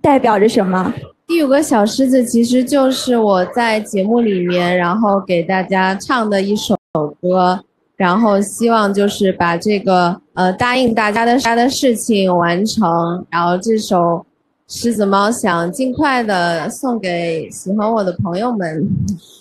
代表着什么？ 第5个小狮子其实就是我在节目里面，然后给大家唱的一首歌，然后希望就是把这个答应大家的事情完成，然后这首狮子猫想尽快的送给喜欢我的朋友们。